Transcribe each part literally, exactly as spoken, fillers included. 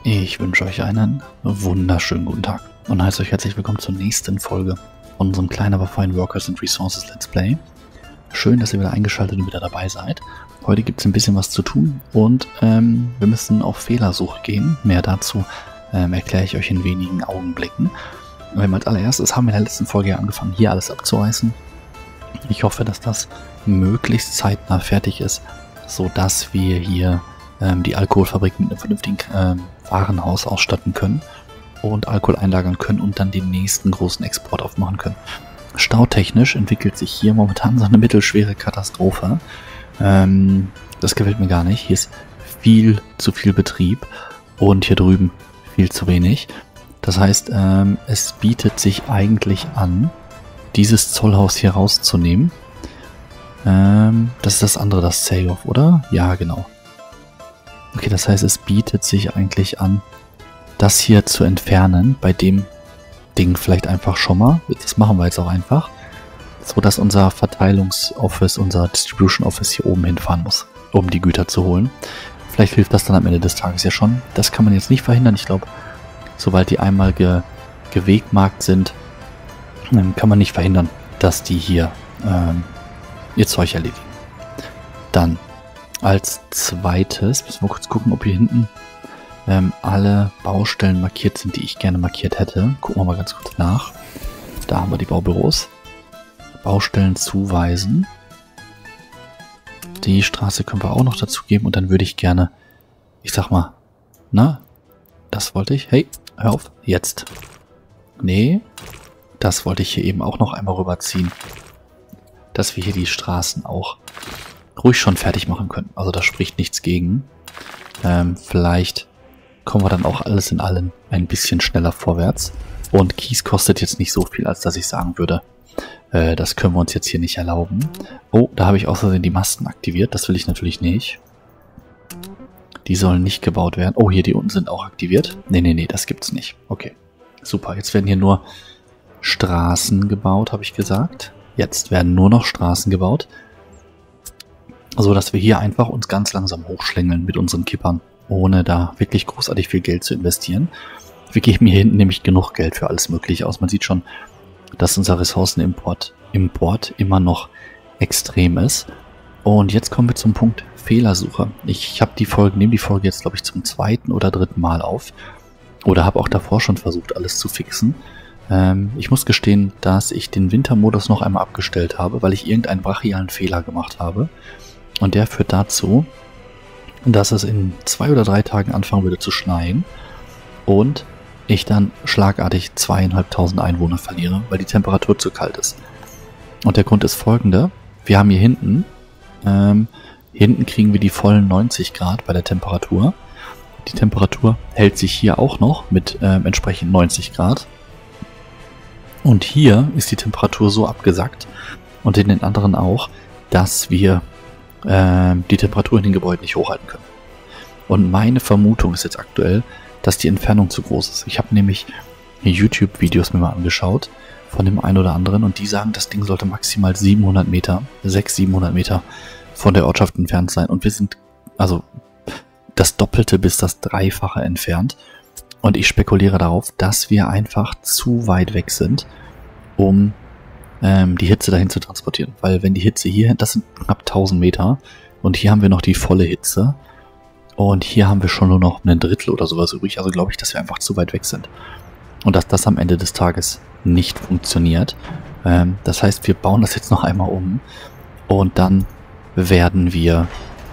Ich wünsche euch einen wunderschönen guten Tag und heiße euch herzlich willkommen zur nächsten Folge von unserem kleinen aber feinen Workers and Resources Let's Play. Schön, dass ihr wieder eingeschaltet und wieder dabei seid. Heute gibt es ein bisschen was zu tun und ähm, wir müssen auf Fehlersuche gehen. Mehr dazu ähm, erkläre ich euch in wenigen Augenblicken. Ähm, als allererstes haben wir in der letzten Folge ja angefangen, hier alles abzureißen. Ich hoffe, dass das möglichst zeitnah fertig ist, sodass wir hier ähm, die Alkoholfabrik mit einem vernünftigen ähm, Warenhaus ausstatten können und Alkohol einlagern können und dann den nächsten großen Export aufmachen können. Stautechnisch entwickelt sich hier momentan so eine mittelschwere Katastrophe. Ähm, das gefällt mir gar nicht. Hier ist viel zu viel Betrieb und hier drüben viel zu wenig. Das heißt, ähm, es bietet sich eigentlich an, dieses Zollhaus hier rauszunehmen. Ähm, das ist das andere, das Sayoff, oder? Ja, genau. Okay, das heißt, es bietet sich eigentlich an, das hier zu entfernen, bei dem Ding vielleicht einfach schon mal. Das machen wir jetzt auch einfach, so dass unser Verteilungsoffice, unser Distribution Office hier oben hinfahren muss, um die Güter zu holen. Vielleicht hilft das dann am Ende des Tages ja schon. Das kann man jetzt nicht verhindern. Ich glaube, sobald die einmal ge gewegmarkt sind, kann man nicht verhindern, dass die hier ähm, ihr Zeug erledigen. Dann als zweites müssen wir kurz gucken, ob hier hinten ähm, alle Baustellen markiert sind, die ich gerne markiert hätte. Gucken wir mal ganz kurz nach. Da haben wir die Baubüros. Baustellen zuweisen. Die Straße können wir auch noch dazu geben und dann würde ich gerne, ich sag mal, na, das wollte ich. Hey, hör auf, jetzt. Nee, das wollte ich hier eben auch noch einmal rüberziehen, dass wir hier die Straßen auch ruhig schon fertig machen können. Also da spricht nichts gegen. Ähm, vielleicht kommen wir dann auch alles in allem ein bisschen schneller vorwärts. Und Kies kostet jetzt nicht so viel, als dass ich sagen würde, äh, das können wir uns jetzt hier nicht erlauben. Oh, da habe ich außerdem die Masten aktiviert. Das will ich natürlich nicht. Die sollen nicht gebaut werden. Oh, hier die unten sind auch aktiviert. Nee, nee, nee, das gibt's nicht. Okay, super. Jetzt werden hier nur Straßen gebaut, habe ich gesagt. Jetzt werden nur noch Straßen gebaut. So dass wir hier einfach uns ganz langsam hochschlängeln mit unseren Kippern, ohne da wirklich großartig viel Geld zu investieren. Wir geben hier hinten nämlich genug Geld für alles Mögliche aus. Man sieht schon, dass unser Ressourcenimport Import immer noch extrem ist. Und jetzt kommen wir zum Punkt Fehlersuche. Ich habe die Folge, nehme die Folge jetzt, glaube ich, zum zweiten oder dritten Mal auf. Oder habe auch davor schon versucht, alles zu fixen. Ähm, ich muss gestehen, dass ich den Wintermodus noch einmal abgestellt habe, weil ich irgendeinen brachialen Fehler gemacht habe. Und der führt dazu, dass es in zwei oder drei Tagen anfangen würde zu schneien und ich dann schlagartig zweieinhalbtausend Einwohner verliere, weil die Temperatur zu kalt ist. Und der Grund ist folgender: Wir haben hier hinten, ähm, hier hinten kriegen wir die vollen neunzig Grad bei der Temperatur. Die Temperatur hält sich hier auch noch mit ähm, entsprechend neunzig Grad. Und hier ist die Temperatur so abgesackt und in den anderen auch, dass wir die Temperatur in den Gebäuden nicht hochhalten können. Und meine Vermutung ist jetzt aktuell, dass die Entfernung zu groß ist. Ich habe nämlich YouTube-Videos mir mal angeschaut von dem einen oder anderen und die sagen, das Ding sollte maximal siebenhundert Meter, sechshundert, siebenhundert Meter von der Ortschaft entfernt sein. Und wir sind also das Doppelte bis das Dreifache entfernt. Und ich spekuliere darauf, dass wir einfach zu weit weg sind, um die Hitze dahin zu transportieren. Weil wenn die Hitze hier, das sind knapp tausend Meter und hier haben wir noch die volle Hitze und hier haben wir schon nur noch ein Drittel oder sowas übrig. Also glaube ich, dass wir einfach zu weit weg sind. Und dass das am Ende des Tages nicht funktioniert. Ähm, das heißt, wir bauen das jetzt noch einmal um und dann werden wir,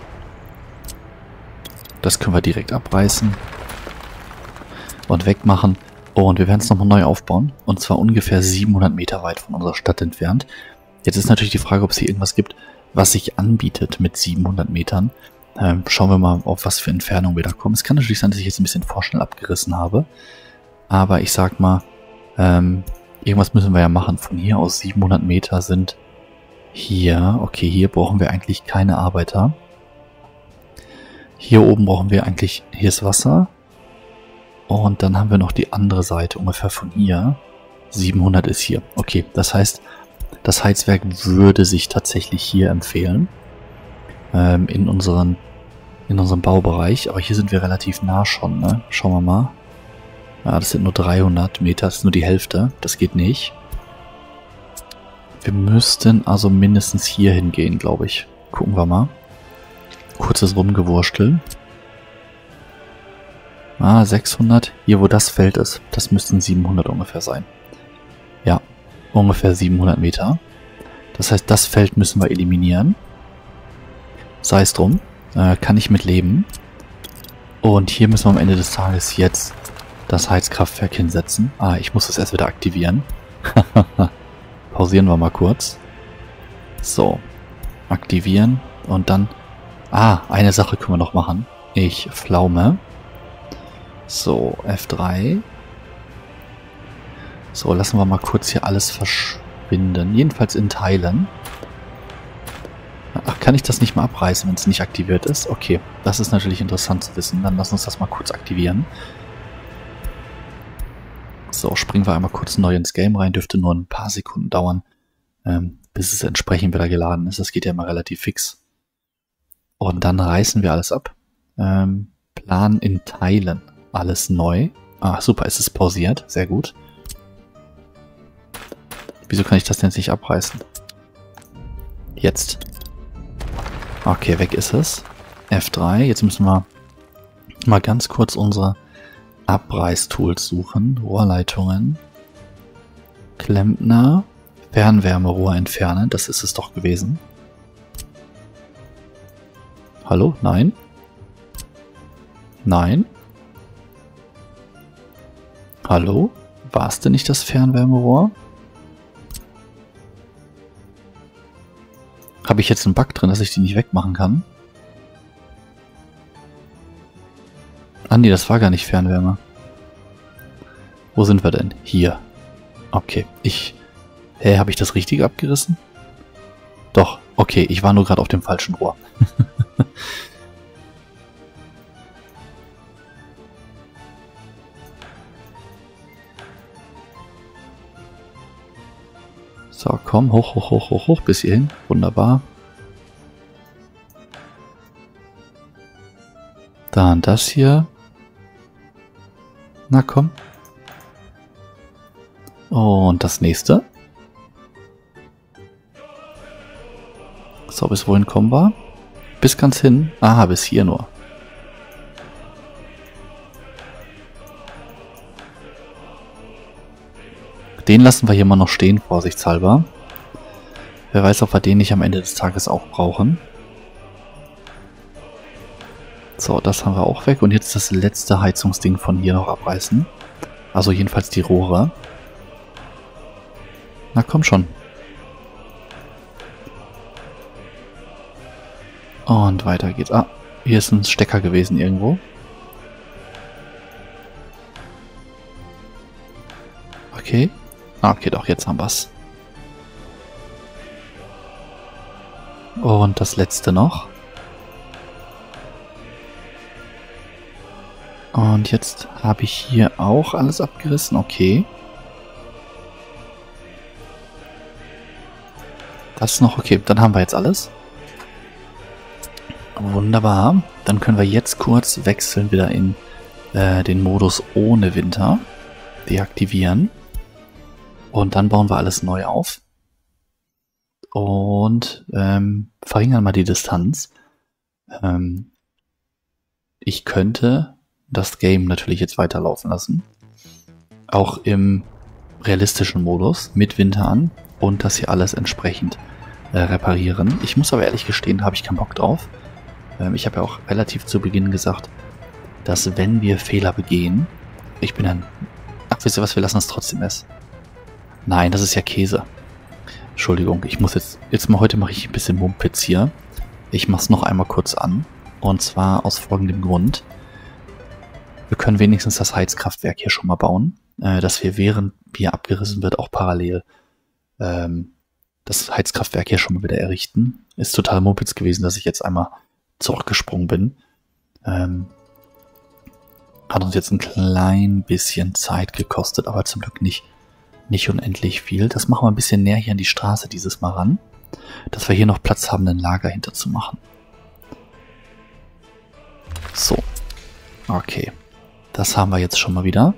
das können wir direkt abreißen und wegmachen. Und wir werden es nochmal neu aufbauen. Und zwar ungefähr siebenhundert Meter weit von unserer Stadt entfernt. Jetzt ist natürlich die Frage, ob es hier irgendwas gibt, was sich anbietet mit siebenhundert Metern. Ähm, schauen wir mal, auf was für Entfernung wir da kommen. Es kann natürlich sein, dass ich jetzt ein bisschen vorschnell abgerissen habe. Aber ich sag mal, ähm, irgendwas müssen wir ja machen. Von hier aus siebenhundert Meter sind hier. Okay, hier brauchen wir eigentlich keine Arbeiter. Hier oben brauchen wir eigentlich, hier ist Wasser. Und dann haben wir noch die andere Seite, ungefähr von hier. siebenhundert ist hier. Okay, das heißt, das Heizwerk würde sich tatsächlich hier empfehlen. Ähm, in unseren in unserem Baubereich. Aber hier sind wir relativ nah schon, ne? Schauen wir mal. Ja, das sind nur dreihundert Meter, das ist nur die Hälfte. Das geht nicht. Wir müssten also mindestens hier hingehen, glaube ich. Gucken wir mal. Kurzes Rumgewurstel. Ah, sechshundert. Hier, wo das Feld ist, das müssten siebenhundert ungefähr sein. Ja, ungefähr siebenhundert Meter. Das heißt, das Feld müssen wir eliminieren. Sei es drum. Äh, kann ich mit leben. Und hier müssen wir am Ende des Tages jetzt das Heizkraftwerk hinsetzen. Ah, ich muss das erst wieder aktivieren. Pausieren wir mal kurz. So. Aktivieren. Und dann... Ah, eine Sache können wir noch machen. Ich pflaume. So, F drei. So, lassen wir mal kurz hier alles verschwinden. Jedenfalls in Teilen. Ach, kann ich das nicht mal abreißen, wenn es nicht aktiviert ist? Okay, das ist natürlich interessant zu wissen. Dann lass uns das mal kurz aktivieren. So, springen wir einmal kurz neu ins Game rein. Dürfte nur ein paar Sekunden dauern, ähm, bis es entsprechend wieder geladen ist. Das geht ja immer relativ fix. Und dann reißen wir alles ab. Ähm, Plan in Teilen. Alles neu. Ah, super, es ist pausiert. Sehr gut. Wieso kann ich das denn jetzt nicht abreißen? Jetzt. Okay, weg ist es. F drei. Jetzt müssen wir mal ganz kurz unsere Abreißtools suchen. Rohrleitungen. Klempner. Fernwärmerohr entfernen. Das ist es doch gewesen. Hallo? Nein? Nein? Hallo? War es denn nicht das Fernwärmerohr? Habe ich jetzt einen Bug drin, dass ich die nicht wegmachen kann? Ah nee, das war gar nicht Fernwärme. Wo sind wir denn? Hier. Okay, ich... Hä, habe ich das richtig abgerissen? Doch, okay, ich war nur gerade auf dem falschen Rohr. So, komm, hoch, hoch, hoch, hoch, hoch, bis hierhin. Wunderbar. Dann das hier. Na komm. Und das nächste. So, bis wohin kommen wir? Bis ganz hin. Aha, bis hier nur. Den lassen wir hier mal noch stehen, vorsichtshalber. Wer weiß, ob wir den nicht am Ende des Tages auch brauchen. So, das haben wir auch weg. Und jetzt das letzte Heizungsding von hier noch abreißen. Also jedenfalls die Rohre. Na komm schon. Und weiter geht's. Ah, hier ist ein Stecker gewesen irgendwo. Okay. Ah, okay, doch, jetzt haben wir's. Und das letzte noch. Und jetzt habe ich hier auch alles abgerissen. Okay. Das noch. Okay, dann haben wir jetzt alles. Wunderbar. Dann können wir jetzt kurz wechseln wieder in äh, den Modus ohne Winter. Deaktivieren. Und dann bauen wir alles neu auf. Und ähm, verringern mal die Distanz. Ähm, ich könnte das Game natürlich jetzt weiterlaufen lassen. Auch im realistischen Modus mit Winter an. Und das hier alles entsprechend äh, reparieren. Ich muss aber ehrlich gestehen, da habe ich keinen Bock drauf. Ähm, ich habe ja auch relativ zu Beginn gesagt, dass wenn wir Fehler begehen, ich bin dann... Ach, wisst ihr was, wir lassen es trotzdem erst. Nein, das ist ja Käse. Entschuldigung, ich muss jetzt, jetzt mal heute mache ich ein bisschen Mumpitz hier. Ich mache es noch einmal kurz an. Und zwar aus folgendem Grund. Wir können wenigstens das Heizkraftwerk hier schon mal bauen. Äh, dass wir, während hier abgerissen wird, auch parallel ähm, das Heizkraftwerk hier schon mal wieder errichten. Ist total Mumpitz gewesen, dass ich jetzt einmal zurückgesprungen bin. Ähm, hat uns jetzt ein klein bisschen Zeit gekostet, aber zum Glück nicht Nicht unendlich viel. Das machen wir ein bisschen näher hier an die Straße dieses Mal ran. Dass wir hier noch Platz haben, ein Lager hinter zu machen. So. Okay. Das haben wir jetzt schon mal wieder.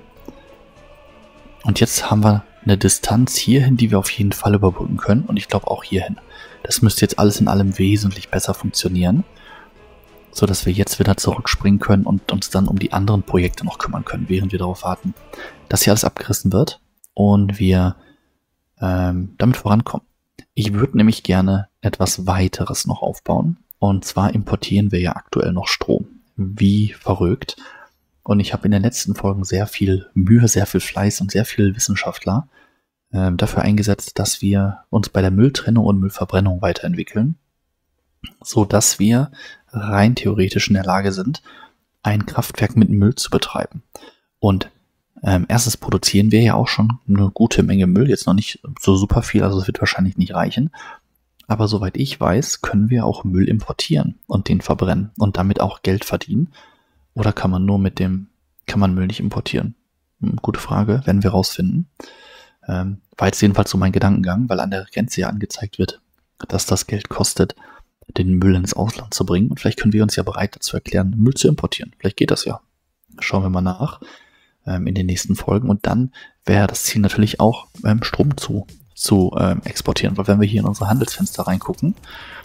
Und jetzt haben wir eine Distanz hierhin, die wir auf jeden Fall überbrücken können. Und ich glaube auch hierhin. Das müsste jetzt alles in allem wesentlich besser funktionieren. So dass wir jetzt wieder zurückspringen können und uns dann um die anderen Projekte noch kümmern können, während wir darauf warten, dass hier alles abgerissen wird und wir ähm, damit vorankommen. Ich würde nämlich gerne etwas weiteres noch aufbauen. Und zwar importieren wir ja aktuell noch Strom. Wie verrückt. Und ich habe in den letzten Folgen sehr viel Mühe, sehr viel Fleiß und sehr viele Wissenschaftler äh, dafür eingesetzt, dass wir uns bei der Mülltrennung und Müllverbrennung weiterentwickeln, so dass wir rein theoretisch in der Lage sind, ein Kraftwerk mit Müll zu betreiben. Und ähm, erstens produzieren wir ja auch schon eine gute Menge Müll, jetzt noch nicht so super viel, also es wird wahrscheinlich nicht reichen. Aber soweit ich weiß, können wir auch Müll importieren und den verbrennen und damit auch Geld verdienen. Oder kann man nur mit dem, kann man Müll nicht importieren? Hm, gute Frage, werden wir rausfinden. Ähm, war jetzt jedenfalls so mein Gedankengang, weil an der Grenze ja angezeigt wird, dass das Geld kostet, den Müll ins Ausland zu bringen. Und vielleicht können wir uns ja bereit dazu erklären, Müll zu importieren. Vielleicht geht das ja. Schauen wir mal nach ähm, in den nächsten Folgen. Und dann wäre das Ziel natürlich auch, ähm, Strom zu, zu ähm, exportieren. Weil wenn wir hier in unsere Handelsfenster reingucken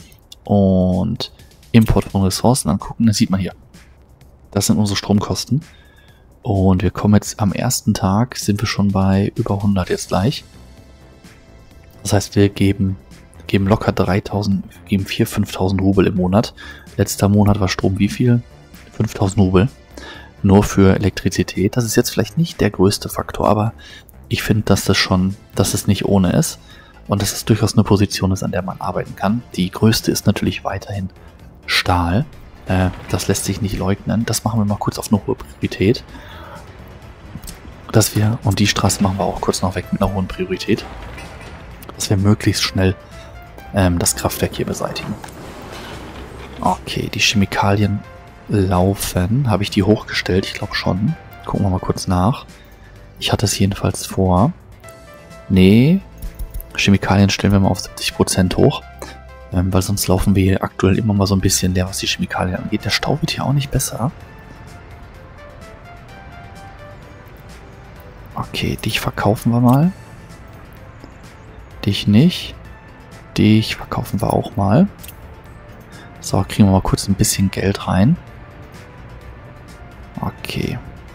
und Import von Ressourcen angucken, dann sieht man hier, das sind unsere Stromkosten. Und wir kommen jetzt am ersten Tag, sind wir schon bei über hundert jetzt gleich. Das heißt, wir geben, geben locker dreitausend, geben viertausend, fünftausend Rubel im Monat. Letzter Monat war Strom wie viel? fünftausend Rubel. Nur für Elektrizität. Das ist jetzt vielleicht nicht der größte Faktor, aber ich finde, dass das schon, dass es nicht ohne ist. Und dass es durchaus eine Position ist, an der man arbeiten kann. Die größte ist natürlich weiterhin Stahl. Äh, das lässt sich nicht leugnen. Das machen wir mal kurz auf eine hohe Priorität. Dass wir, und die Straße machen wir auch kurz noch weg mit einer hohen Priorität, dass wir möglichst schnell ähm, das Kraftwerk hier beseitigen. Okay, die Chemikalien laufen. Habe ich die hochgestellt? Ich glaube schon. Gucken wir mal kurz nach. Ich hatte es jedenfalls vor. Nee, Chemikalien stellen wir mal auf siebzig Prozent hoch. Ähm, weil sonst laufen wir hier aktuell immer mal so ein bisschen leer, was die Chemikalien angeht. Der Stau wird hier auch nicht besser. Okay, dich verkaufen wir mal. Dich nicht. Dich verkaufen wir auch mal. So, kriegen wir mal kurz ein bisschen Geld rein. Okay.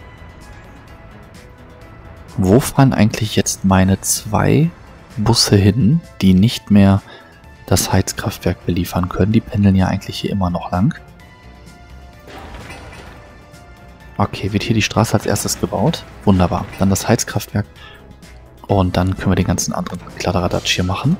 Wo fahren eigentlich jetzt meine zwei Busse hin, die nicht mehr das Heizkraftwerk beliefern können? Die pendeln ja eigentlich hier immer noch lang. Okay, wird hier die Straße als erstes gebaut. Wunderbar. Dann das Heizkraftwerk. Und dann können wir den ganzen anderen Kladderadatsch hier machen.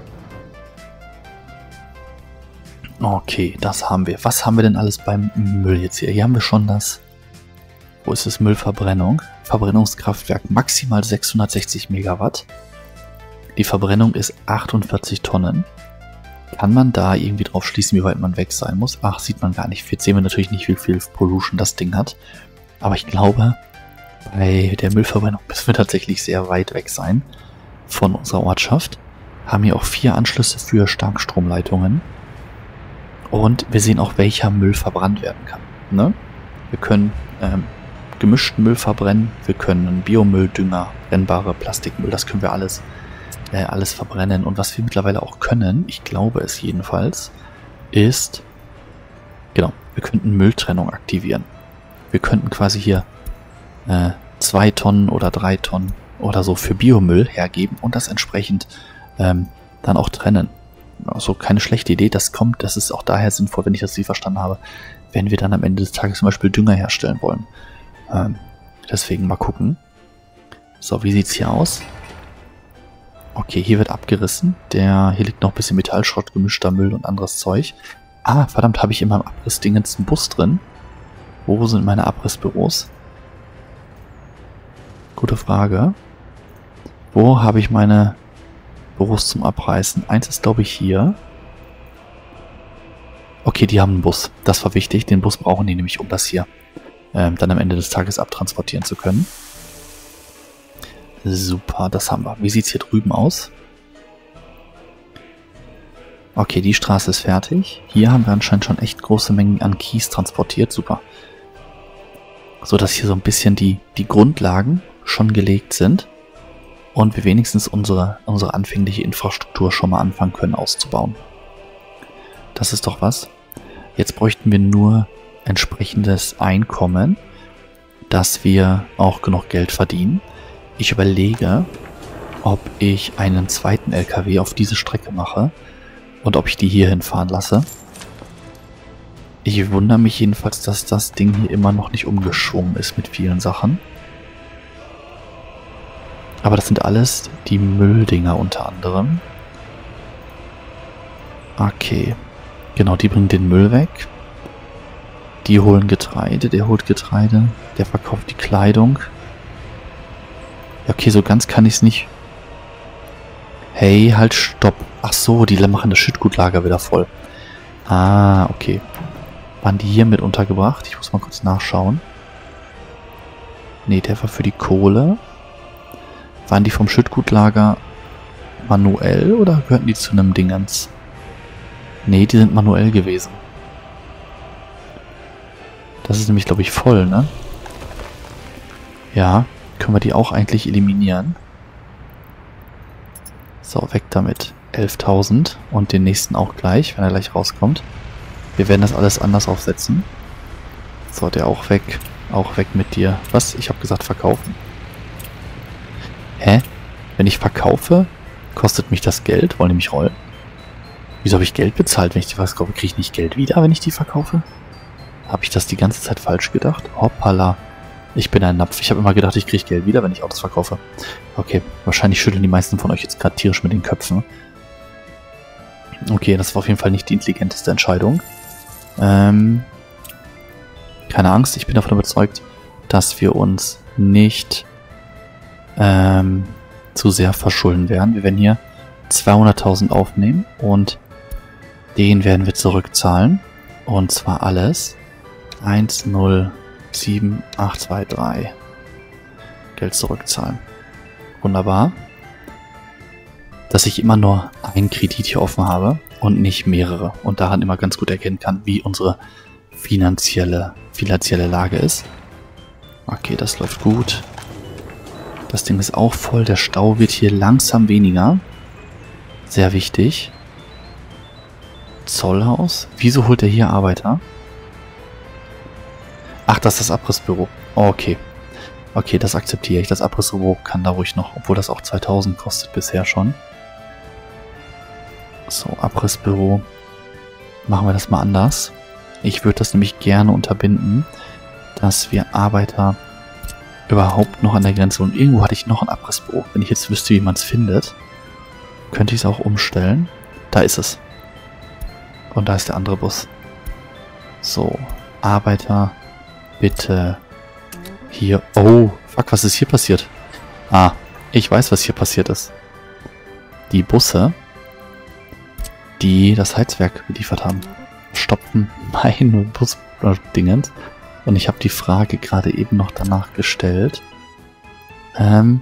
Okay, das haben wir. Was haben wir denn alles beim Müll jetzt hier? Hier haben wir schon das... Wo ist es? Müllverbrennung. Verbrennungskraftwerk maximal sechshundertsechzig Megawatt. Die Verbrennung ist achtundvierzig Tonnen. Kann man da irgendwie drauf schließen, wie weit man weg sein muss? Ach, sieht man gar nicht. Jetzt sehen wir natürlich nicht, wie viel Pollution das Ding hat. Aber ich glaube, bei der Müllverbrennung müssen wir tatsächlich sehr weit weg sein von unserer Ortschaft. Haben hier auch vier Anschlüsse für Starkstromleitungen. Und wir sehen auch, welcher Müll verbrannt werden kann. Ne? Wir können ähm, gemischten Müll verbrennen, wir können Biomüll, Dünger, brennbare Plastikmüll, das können wir alles, äh, alles verbrennen. Und was wir mittlerweile auch können, ich glaube es jedenfalls, ist, genau, wir könnten Mülltrennung aktivieren. Wir könnten quasi hier äh, zwei Tonnen oder drei Tonnen oder so für Biomüll hergeben und das entsprechend ähm, dann auch trennen. Also keine schlechte Idee, das kommt, das ist auch daher sinnvoll, wenn ich das richtig verstanden habe, wenn wir dann am Ende des Tages zum Beispiel Dünger herstellen wollen. Ähm, deswegen mal gucken. So, wie sieht's hier aus? Okay, hier wird abgerissen. Der, hier liegt noch ein bisschen Metallschrott, gemischter Müll und anderes Zeug. Ah, verdammt, habe ich in meinem Abrissdingens einen Bus drin. Wo sind meine Abrissbüros? Gute Frage. Wo habe ich meine Büros zum Abreißen? Eins ist, glaube ich, hier. Okay, die haben einen Bus. Das war wichtig. Den Bus brauchen die nämlich, um das hier ähm, dann am Ende des Tages abtransportieren zu können. Super, das haben wir. Wie sieht es hier drüben aus? Okay, die Straße ist fertig. Hier haben wir anscheinend schon echt große Mengen an Kies transportiert. Super. so dass hier so ein bisschen die, die Grundlagen schon gelegt sind und wir wenigstens unsere, unsere anfängliche Infrastruktur schon mal anfangen können auszubauen. Das ist doch was. Jetzt bräuchten wir nur entsprechendes Einkommen, dass wir auch genug Geld verdienen. Ich überlege, ob ich einen zweiten L K W auf diese Strecke mache und ob ich die hier hinfahren lasse. Ich wundere mich jedenfalls, dass das Ding hier immer noch nicht umgeschwungen ist mit vielen Sachen. Aber das sind alles die Mülldinger unter anderem. Okay. Genau, die bringen den Müll weg. Die holen Getreide, der holt Getreide. Der verkauft die Kleidung. Ja, okay, so ganz kann ich es nicht. Hey, halt, stopp. Ach so, die machen das Schüttgutlager wieder voll. Ah, okay. Waren die hier mit untergebracht? Ich muss mal kurz nachschauen. Nee, der war für die Kohle. Waren die vom Schüttgutlager manuell oder gehörten die zu einem Dingens? Nee, die sind manuell gewesen. Das ist nämlich, glaube ich, voll, ne? Ja, können wir die auch eigentlich eliminieren. So, weg damit. elftausend und den nächsten auch gleich, wenn er gleich rauskommt. Wir werden das alles anders aufsetzen. So, der auch weg. Auch weg mit dir. Was? Ich habe gesagt verkaufen. Hä? Wenn ich verkaufe, kostet mich das Geld? Wollen die mich rollen? Wieso habe ich Geld bezahlt, wenn ich die verkaufe? Kriege ich nicht Geld wieder, wenn ich die verkaufe? Habe ich das die ganze Zeit falsch gedacht? Hoppala. Ich bin ein Napf. Ich habe immer gedacht, ich kriege Geld wieder, wenn ich Autos verkaufe. Okay, wahrscheinlich schütteln die meisten von euch jetzt gerade tierisch mit den Köpfen. Okay, das war auf jeden Fall nicht die intelligenteste Entscheidung. Ähm, keine Angst, ich bin davon überzeugt, dass wir uns nicht ähm, zu sehr verschulden werden. Wir werden hier zweihunderttausend aufnehmen und den werden wir zurückzahlen. Und zwar alles. eins null sieben acht zwei drei. Geld zurückzahlen. Wunderbar. Dass ich immer nur einen Kredit hier offen habe und nicht mehrere. Und daran immer ganz gut erkennen kann, wie unsere finanzielle, finanzielle Lage ist. Okay, das läuft gut. Das Ding ist auch voll. Der Stau wird hier langsam weniger. Sehr wichtig. Zollhaus. Wieso holt er hier Arbeiter? Ach, das ist das Abrissbüro. Okay. Okay, das akzeptiere ich. Das Abrissbüro kann da ruhig noch, obwohl das auch zweitausend kostet bisher schon. So, Abrissbüro. Machen wir das mal anders. Ich würde das nämlich gerne unterbinden, dass wir Arbeiter überhaupt noch an der Grenze... Und irgendwo hatte ich noch ein Abrissbüro. Wenn ich jetzt wüsste, wie man es findet, könnte ich es auch umstellen. Da ist es. Und da ist der andere Bus. So, Arbeiter, bitte hier... Oh, fuck, was ist hier passiert? Ah, ich weiß, was hier passiert ist. Die Busse, die das Heizwerk geliefert haben, stoppen mein Bus-Dingens. Und ich habe die Frage gerade eben noch danach gestellt, ähm,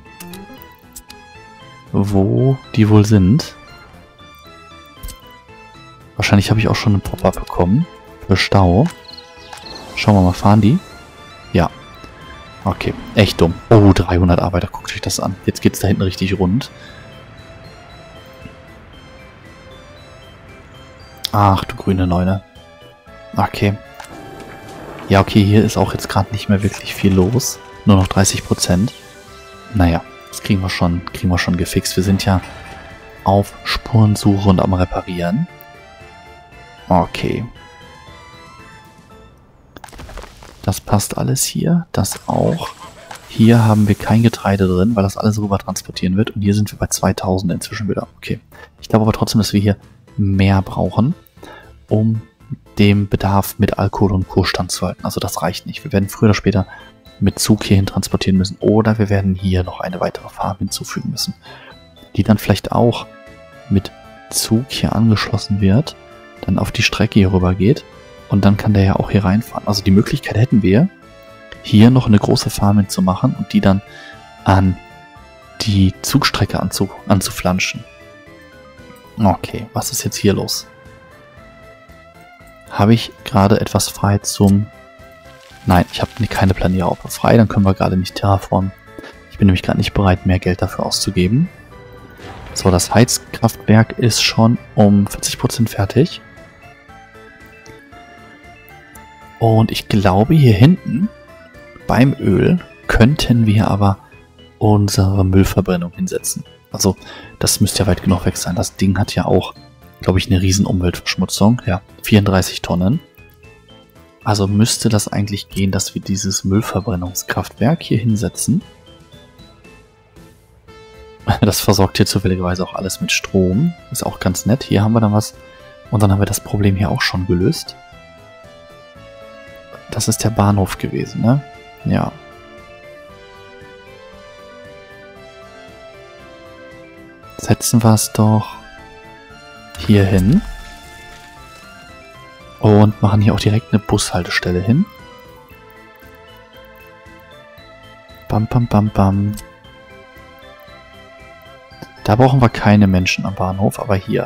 wo die wohl sind. Wahrscheinlich habe ich auch schon einen Pop-up bekommen für Stau. Schauen wir mal, fahren die? Ja. Okay, echt dumm. Oh, dreihundert Arbeiter, guckt euch das an. Jetzt geht es da hinten richtig rund. Ach, du grüne Neune. Okay. Ja, okay, hier ist auch jetzt gerade nicht mehr wirklich viel los. Nur noch dreißig Prozent. Naja, das kriegen wir schon, kriegen wir schon gefixt. Wir sind ja auf Spurensuche und am Reparieren. Okay. Das passt alles hier. Das auch. Hier haben wir kein Getreide drin, weil das alles rüber transportieren wird. Und hier sind wir bei zweitausend inzwischen wieder. Okay. Ich glaube aber trotzdem, dass wir hier mehr brauchen, um dem Bedarf mit Alkohol und Co. standzuhalten. Also das reicht nicht. Wir werden früher oder später mit Zug hierhin transportieren müssen. Oder wir werden hier noch eine weitere Farm hinzufügen müssen, die dann vielleicht auch mit Zug hier angeschlossen wird, dann auf die Strecke hier rüber geht und dann kann der ja auch hier reinfahren. Also die Möglichkeit hätten wir, hier noch eine große Farm hinzumachen und die dann an die Zugstrecke anzu anzuflanschen. Okay, was ist jetzt hier los? Habe ich gerade etwas frei zum Nein, ich habe keine Planierer frei, dann können wir gerade nicht terraformen. Ich bin nämlich gerade nicht bereit, mehr Geld dafür auszugeben. So, das Heizkraftwerk ist schon um vierzig Prozent fertig. Und ich glaube, hier hinten beim Öl könnten wir aber unsere Müllverbrennung hinsetzen. Also, das müsste ja weit genug weg sein. Das Ding hat ja auch, glaube ich, eine riesen Umweltverschmutzung. Ja, vierunddreißig Tonnen. Also müsste das eigentlich gehen, dass wir dieses Müllverbrennungskraftwerk hier hinsetzen. Das versorgt hier zufälligerweise auch alles mit Strom. Ist auch ganz nett. Hier haben wir dann was. Und dann haben wir das Problem hier auch schon gelöst. Das ist der Bahnhof gewesen, ne? Ja. Setzen wir es doch hier hin. Und machen hier auch direkt eine Bushaltestelle hin. Bam, bam, bam, bam. Da brauchen wir keine Menschen am Bahnhof, aber hier.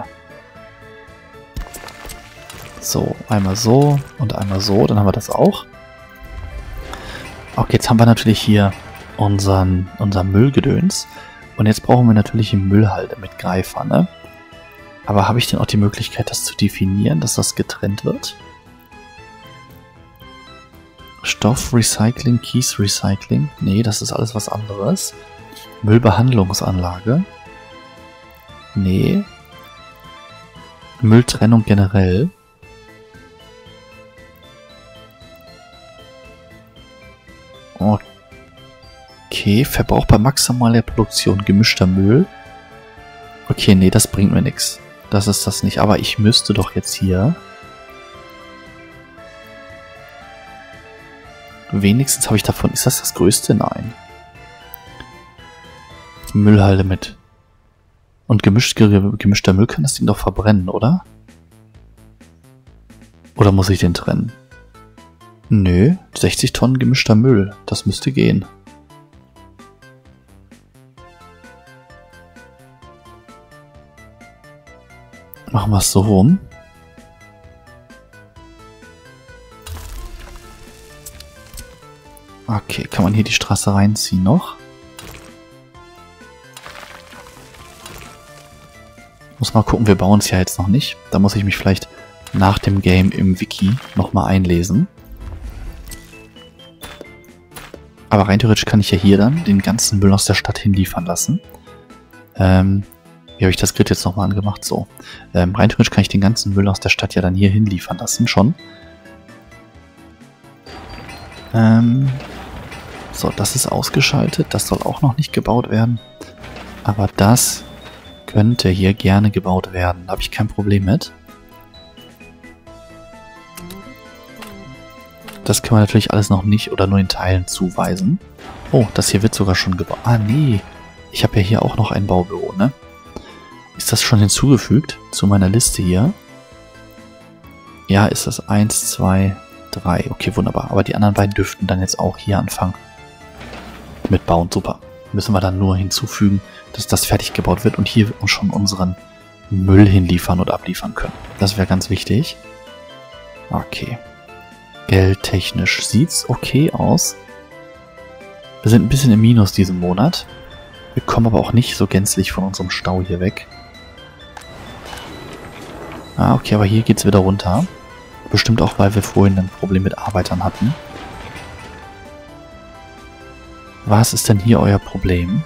So, einmal so und einmal so, dann haben wir das auch. Okay, jetzt haben wir natürlich hier unseren, unser Müllgedöns. Und jetzt brauchen wir natürlich eine Müllhalde mit Greifer, ne? Aber habe ich denn auch die Möglichkeit, das zu definieren, dass das getrennt wird? Stoffrecycling, Kies Recycling. Nee, das ist alles was anderes. Müllbehandlungsanlage. Nee. Mülltrennung generell. Okay, Verbrauch bei maximaler Produktion, gemischter Müll. Okay, nee, das bringt mir nichts. Das ist das nicht. Aber ich müsste doch jetzt hier wenigstens habe ich davon... Ist das das Größte? Nein. Müllhalde mit. Und gemischt, gemischter Müll kann das Ding doch verbrennen, oder? Oder muss ich den trennen? Nö, sechzig Tonnen gemischter Müll. Das müsste gehen. Machen wir es so rum. Okay, kann man hier die Straße reinziehen noch? Muss mal gucken, wir bauen es ja jetzt noch nicht. Da muss ich mich vielleicht nach dem Game im Wiki nochmal einlesen. Aber rein theoretisch kann ich ja hier dann den ganzen Müll aus der Stadt hinliefern lassen. Ähm, wie habe ich das Grid jetzt nochmal angemacht? So. Ähm, rein theoretisch kann ich den ganzen Müll aus der Stadt ja dann hier hinliefern lassen, schon. Ähm, so, das ist ausgeschaltet. Das soll auch noch nicht gebaut werden. Aber das könnte hier gerne gebaut werden. Da habe ich kein Problem mit. Das können wir natürlich alles noch nicht oder nur in Teilen zuweisen. Oh, das hier wird sogar schon gebaut. Ah, nee. Ich habe ja hier auch noch ein Baubüro, ne? Ist das schon hinzugefügt zu meiner Liste hier? Ja, ist das eins, zwei, drei. Okay, wunderbar. Aber die anderen beiden dürften dann jetzt auch hier anfangen mit bauen. Super. Müssen wir dann nur hinzufügen, dass das fertig gebaut wird und hier schon unseren Müll hinliefern oder abliefern können. Das wäre ganz wichtig. Okay. Geldtechnisch sieht's okay aus. Wir sind ein bisschen im Minus diesen Monat. Wir kommen aber auch nicht so gänzlich von unserem Stau hier weg. Ah, okay, aber hier geht's wieder runter. Bestimmt auch, weil wir vorhin ein Problem mit Arbeitern hatten. Was ist denn hier euer Problem?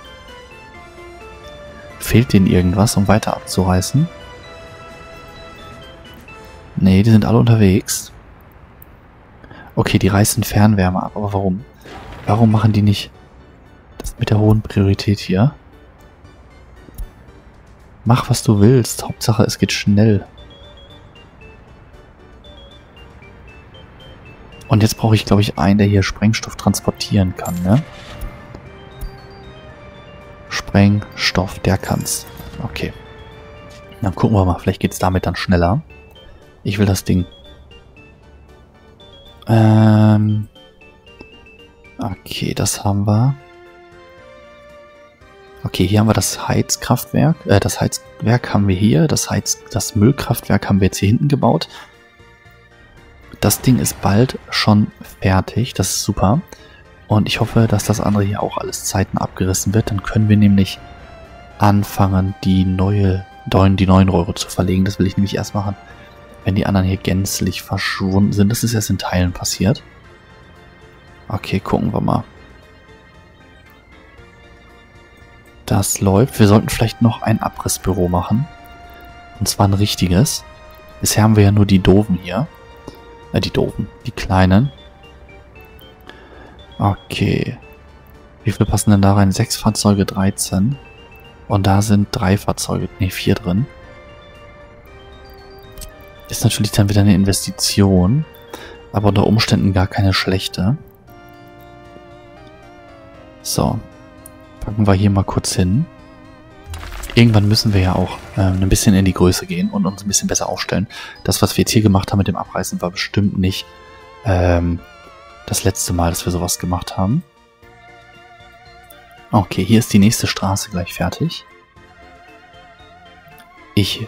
Fehlt denen irgendwas, um weiter abzureißen? Nee, die sind alle unterwegs. Okay, die reißen Fernwärme ab, aber warum? Warum machen die nicht das mit der hohen Priorität hier? Mach, was du willst. Hauptsache, es geht schnell. Und jetzt brauche ich, glaube ich, einen, der hier Sprengstoff transportieren kann, ne? Sprengstoff, der kann's. Okay. Dann gucken wir mal, vielleicht geht's damit dann schneller. Ich will das Ding... Ähm... Okay, das haben wir. Okay, hier haben wir das Heizkraftwerk. Äh, das Heizwerk haben wir hier. Das Heiz... Das Müllkraftwerk haben wir jetzt hier hinten gebaut. das Ding ist bald schon fertig. Das ist super. Und ich hoffe, dass das andere hier auch alles zeitnah abgerissen wird. Dann können wir nämlich anfangen, die neue, die neuen Rohre zu verlegen. Das will ich nämlich erst machen, wenn die anderen hier gänzlich verschwunden sind. Das ist erst in Teilen passiert. Okay, gucken wir mal. Das läuft. Wir sollten vielleicht noch ein Abrissbüro machen. Und zwar ein richtiges. Bisher haben wir ja nur die Doofen hier. Äh, die Doofen. Die kleinen. Okay. Wie viel passen denn da rein? Sechs Fahrzeuge, dreizehn. Und da sind drei Fahrzeuge, ne, vier drin. Ist natürlich dann wieder eine Investition. Aber unter Umständen gar keine schlechte. So. Packen wir hier mal kurz hin. Irgendwann müssen wir ja auch ähm, ein bisschen in die Größe gehen und uns ein bisschen besser aufstellen. Das, was wir jetzt hier gemacht haben mit dem Abreißen, war bestimmt nicht ähm, das letzte Mal, dass wir sowas gemacht haben. Okay, hier ist die nächste Straße gleich fertig. Ich...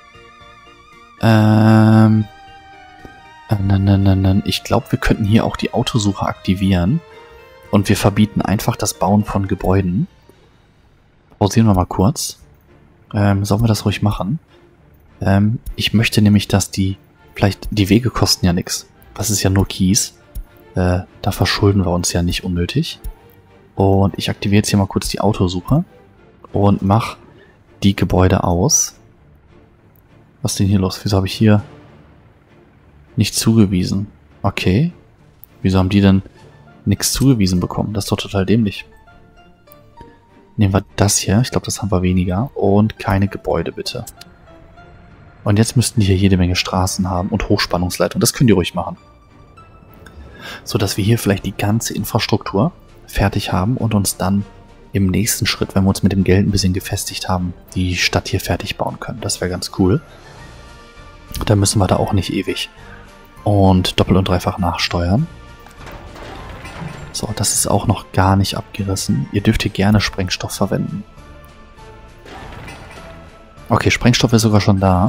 Ähm... Äh, nein, nein, nein, nein. Ich glaube, wir könnten hier auch die Autosuche aktivieren. Und wir verbieten einfach das Bauen von Gebäuden. Pausieren wir mal kurz. Ähm, sollen wir das ruhig machen? Ähm, ich möchte nämlich, dass die... Vielleicht, die Wege kosten ja nichts. Das ist ja nur Kies. Äh, da verschulden wir uns ja nicht unnötig. Und ich aktiviere jetzt hier mal kurz die Autosuche. Und mache die Gebäude aus. Was ist denn hier los? Wieso habe ich hier nicht zugewiesen? Okay. Wieso haben die denn nichts zugewiesen bekommen? Das ist doch total dämlich. Nehmen wir das hier. Ich glaube, das haben wir weniger. Und keine Gebäude, bitte. Und jetzt müssten die hier jede Menge Straßen haben und Hochspannungsleitung. Das könnt ihr ruhig machen. So dass wir hier vielleicht die ganze Infrastruktur fertig haben und uns dann im nächsten Schritt, wenn wir uns mit dem Geld ein bisschen gefestigt haben, die Stadt hier fertig bauen können. Das wäre ganz cool. Da müssen wir da auch nicht ewig und doppelt und dreifach nachsteuern. So, das ist auch noch gar nicht abgerissen. Ihr dürft hier gerne Sprengstoff verwenden. Okay, Sprengstoff ist sogar schon da.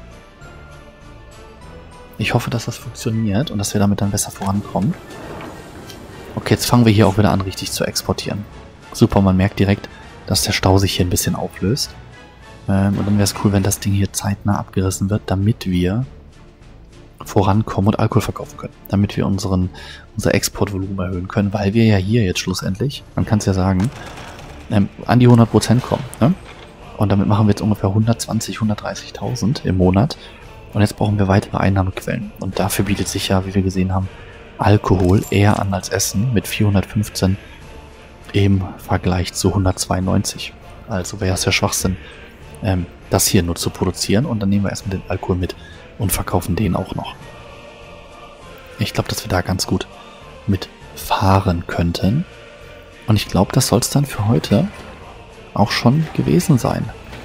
Ich hoffe, dass das funktioniert und dass wir damit dann besser vorankommen. Okay, jetzt fangen wir hier auch wieder an, richtig zu exportieren. Super, man merkt direkt, dass der Stau sich hier ein bisschen auflöst. Ähm, und dann wäre es cool, wenn das Ding hier zeitnah abgerissen wird, damit wir vorankommen und Alkohol verkaufen können. Damit wir unseren, unser Exportvolumen erhöhen können, weil wir ja hier jetzt schlussendlich, man kann es ja sagen, ähm, an die hundert Prozent kommen. Ne? Und damit machen wir jetzt ungefähr hundertzwanzig, hundertdreißigtausend im Monat. Und jetzt brauchen wir weitere Einnahmequellen. Und dafür bietet sich ja, wie wir gesehen haben, Alkohol eher an als Essen mit vierhundertfünfzehn im Vergleich zu hundertzweiundneunzig. Also wäre es ja Schwachsinn, ähm, das hier nur zu produzieren. Und dann nehmen wir erstmal den Alkohol mit und verkaufen den auch noch. Ich glaube, dass wir da ganz gut mitfahren könnten. Und ich glaube, das soll es dann für heute auch schon gewesen sein.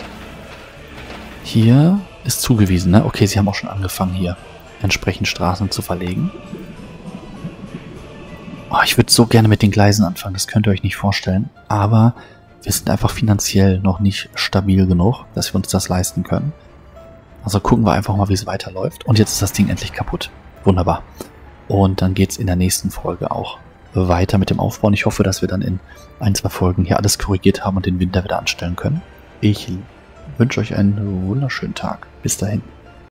Hier ist zugewiesen, ne? Okay, sie haben auch schon angefangen, hier entsprechend Straßen zu verlegen. Oh, ich würde so gerne mit den Gleisen anfangen, das könnt ihr euch nicht vorstellen. Aber wir sind einfach finanziell noch nicht stabil genug, dass wir uns das leisten können. Also gucken wir einfach mal, wie es weiterläuft. Und jetzt ist das Ding endlich kaputt. Wunderbar. Und dann geht es in der nächsten Folge auch weiter mit dem Aufbau. Und ich hoffe, dass wir dann in ein, zwei Folgen hier alles korrigiert haben und den Winter wieder anstellen können. Ich wünsche euch einen wunderschönen Tag. Bis dahin.